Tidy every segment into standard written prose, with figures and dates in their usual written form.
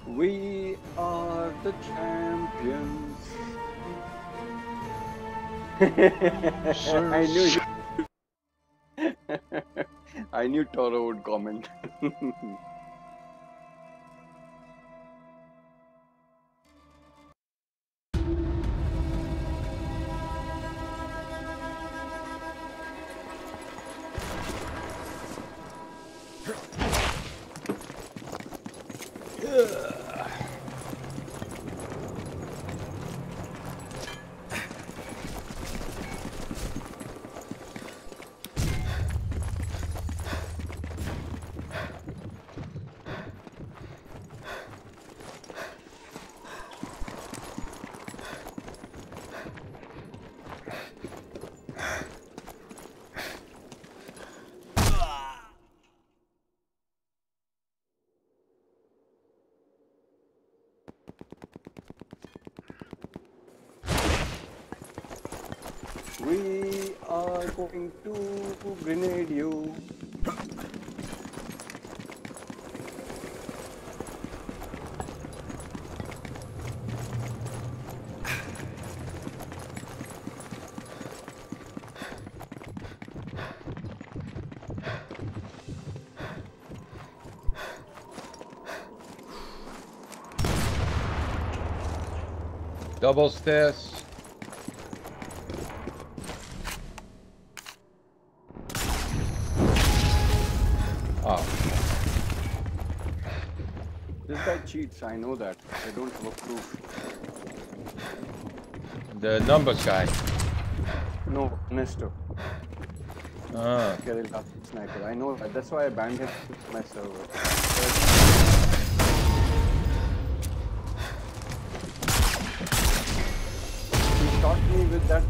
We are the champions. I knew I knew Toro would comment. We are going to grenade you. Double stairs. Oh. This guy cheats, I know that. I don't have a proof. The numbers guy. No, Ernesto. Ah. Guerrilla sniper. I know that. That's why I banned him from my server. He shot me with that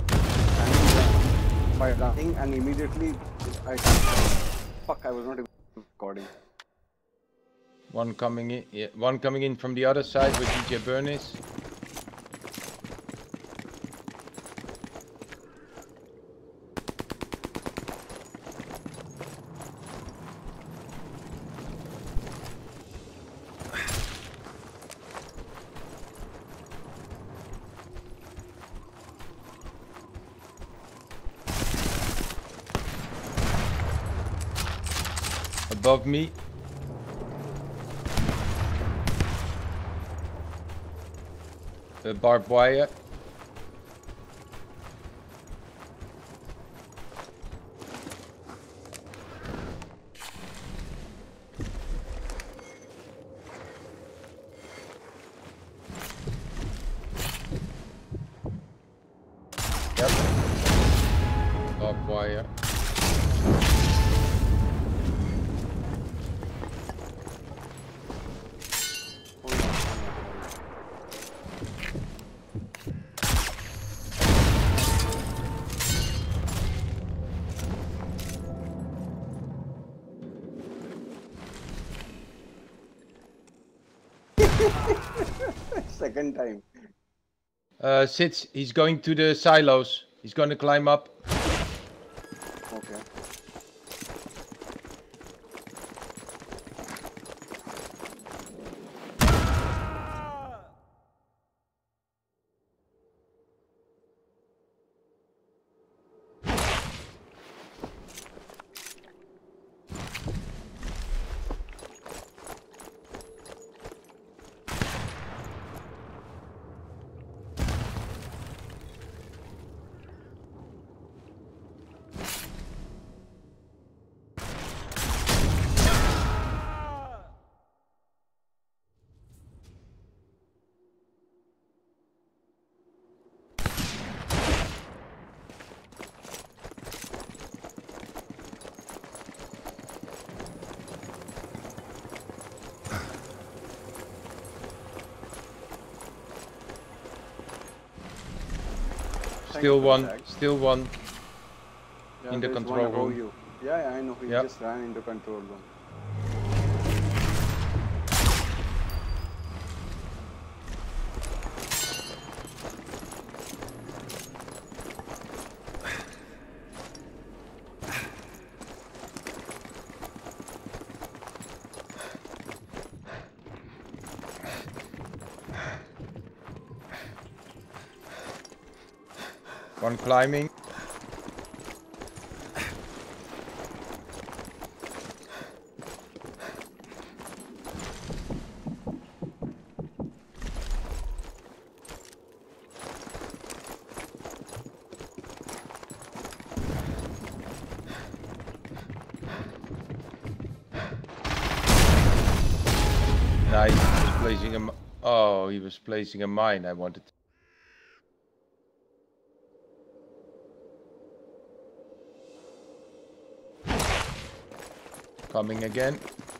by running, and immediately I fuck. I was not even recording. One coming in. Yeah, one coming in from the other side with DJ Bernice. Above me. The barbed wire. Yep. Barbed wire. Second time. Sits. He's going to the silos. He's going to climb up. Okay. Still one Yeah, in the there's control one above room. you. Yeah, I know. He Yep. just ran into control room. One climbing. Nice. He was placing a. Oh, he was placing a mine. I wanted. Coming again.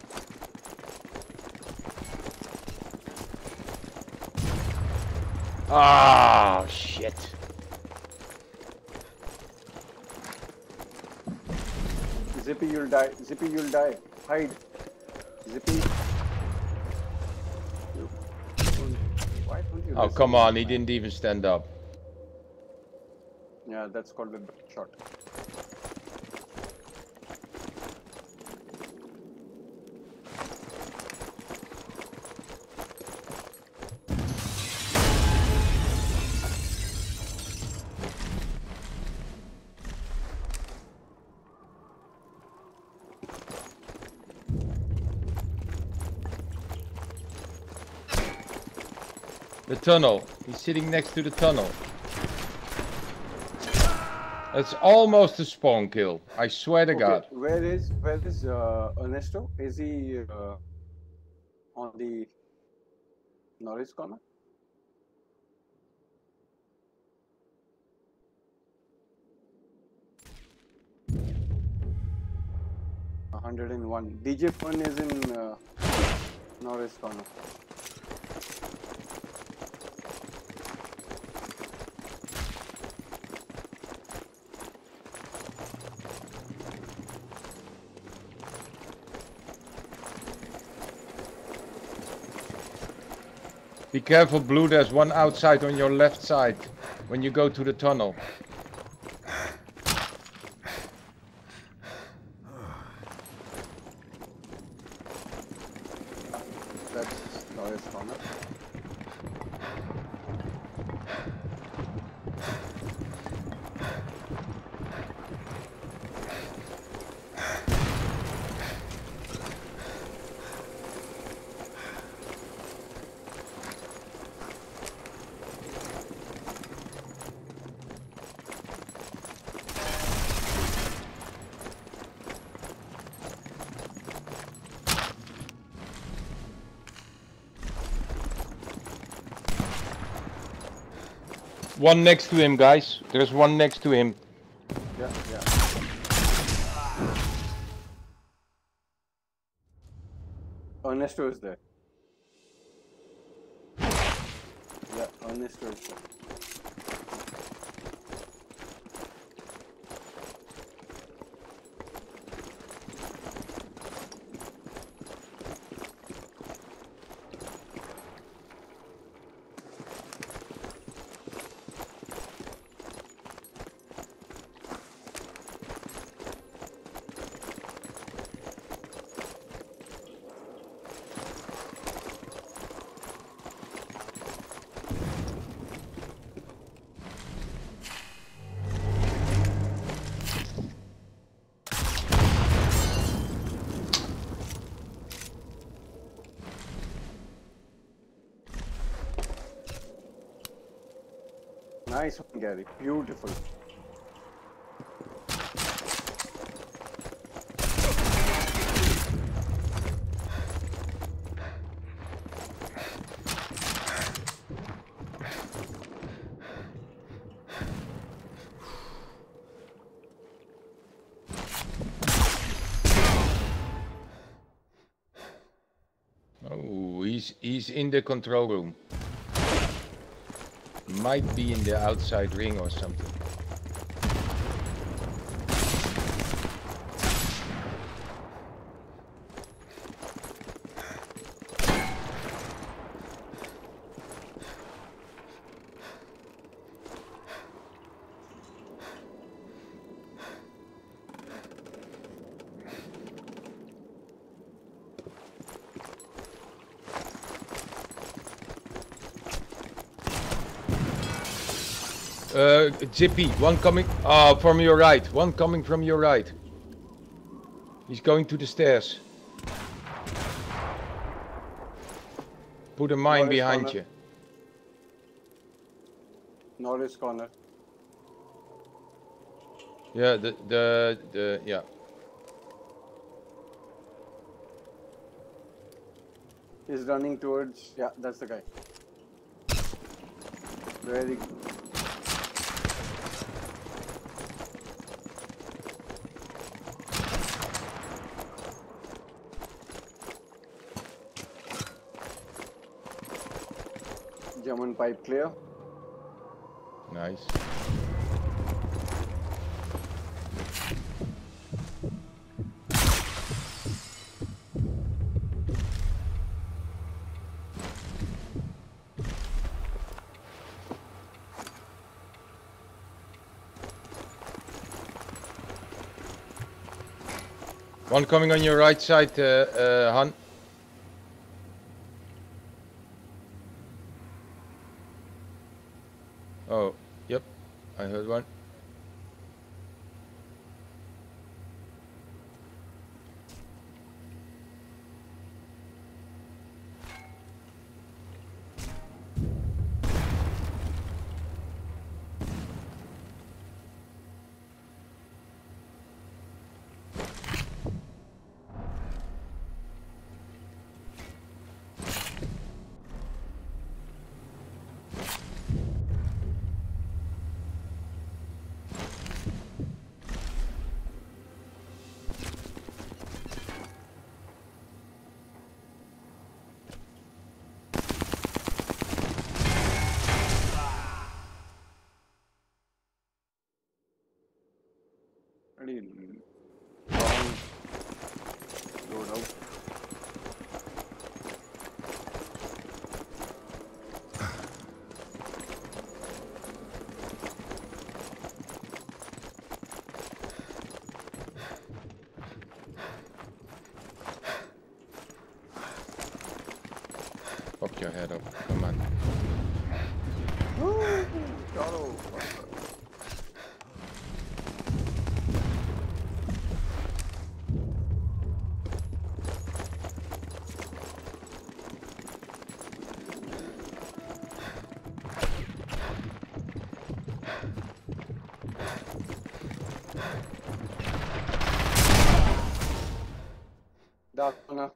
Ah, shit. Zippy, you'll die. Zippy, you'll die. Hide. Zippy. Why don't you Oh, listen come to on. me, He man? didn't even stand up. Yeah, that's called a shot. The tunnel. He's sitting next to the tunnel. That's almost a spawn kill. I swear to God. Where is Ernesto? Is he on the Norris corner? A 101. DJ Fun is in Norris corner. Be careful, Blue. There's one outside on your left side when you go to the tunnel. That's Norris corner. One next to him, guys. There's one next to him. Yeah, yeah. Ernesto is there. Yeah, Ernesto is there. Nice one, Gary. Beautiful. Oh, he's in the control room. Might be in the outside ring or something. Zippy, one coming. Oh, from your right. One coming from your right. He's going to the stairs. Put a mine Norris behind corner. you. Norris corner. Yeah, yeah. He's running towards. Yeah, that's the guy. Very good. German pipe clear. Nice. One coming on your right side, Han. Oh, yep. I heard one. Pretty long load out. Pop your head up. Come on. Chalo. Dark corner.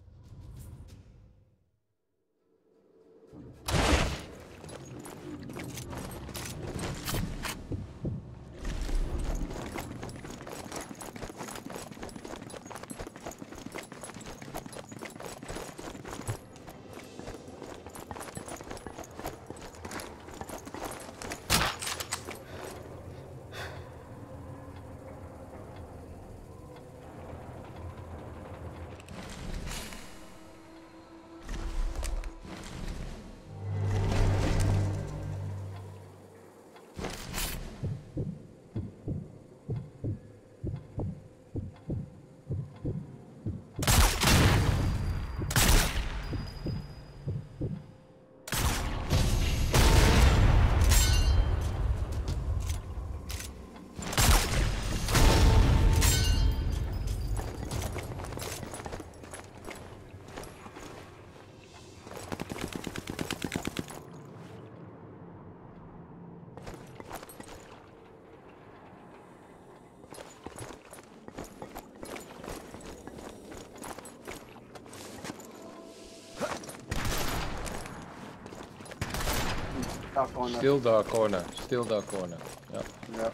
Dark corner. Still dark corner. Still dark corner. Yeah. Yeah.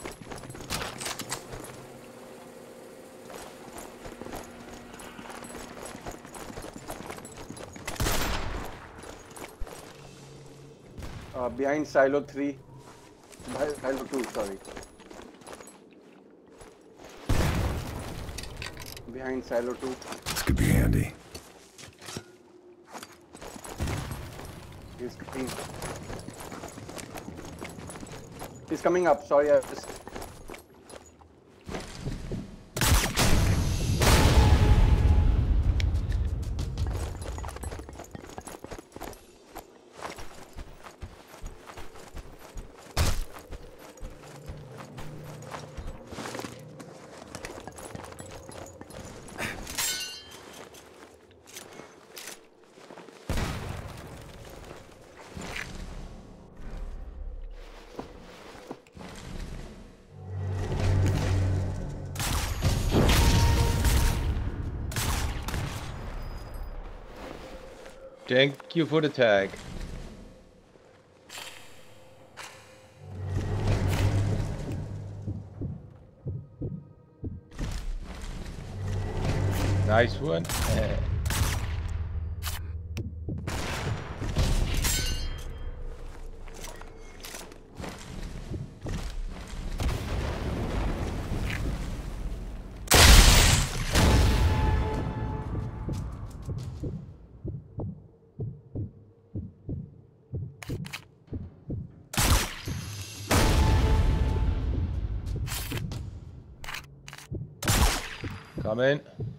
Behind silo 3. Behind silo 2, sorry. Behind silo 2. This could be handy. He's coming up. Sorry, I just. Thank you for the tag. Nice one. Come in.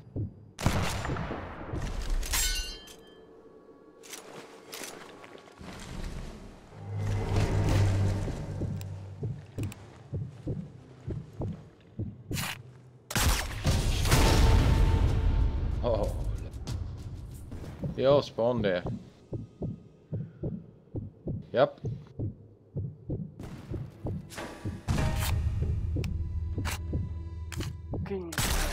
Oh, they all spawn there. Yep. Okay.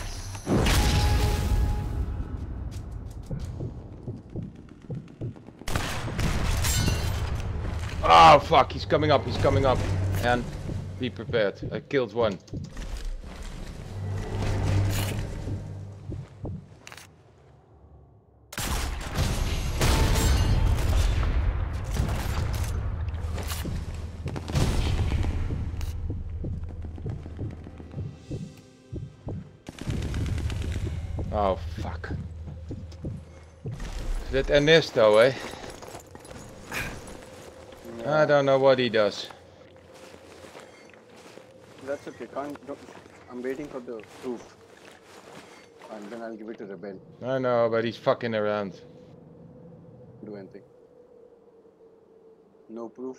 Oh fuck, he's coming up, And be prepared. I killed one. Oh fuck. That Ernesto, eh? I don't know what he does. That's okay. I'm waiting for the proof. And then I'll give it to Rebel. I know, but he's fucking around. Do anything. No proof.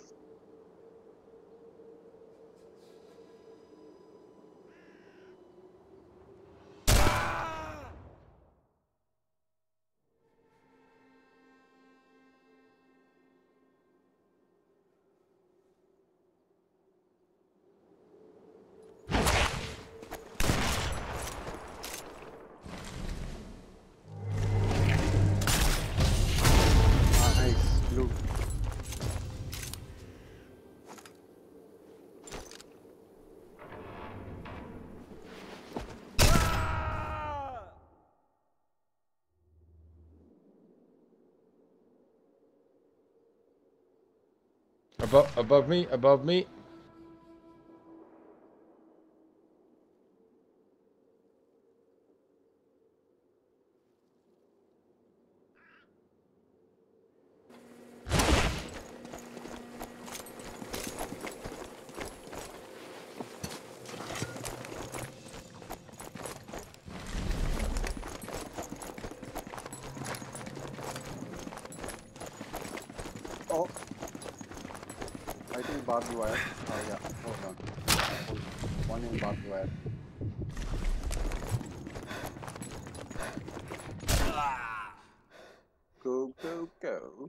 Nice. Blue. Above me, above me. Oh. I think barbed wire. Oh yeah. Hold on. One in barbed wire. Go, go, go.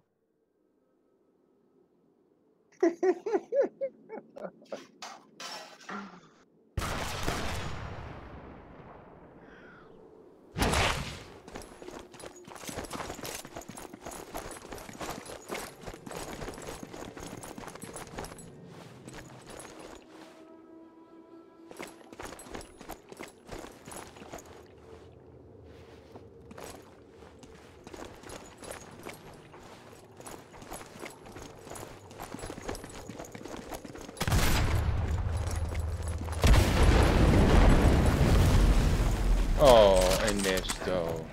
Oh, Ernesto.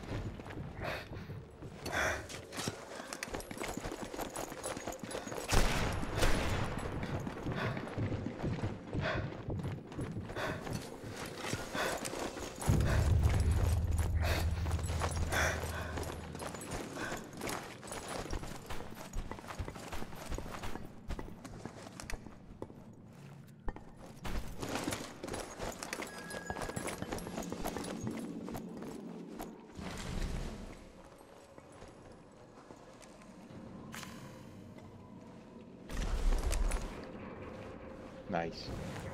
Nice.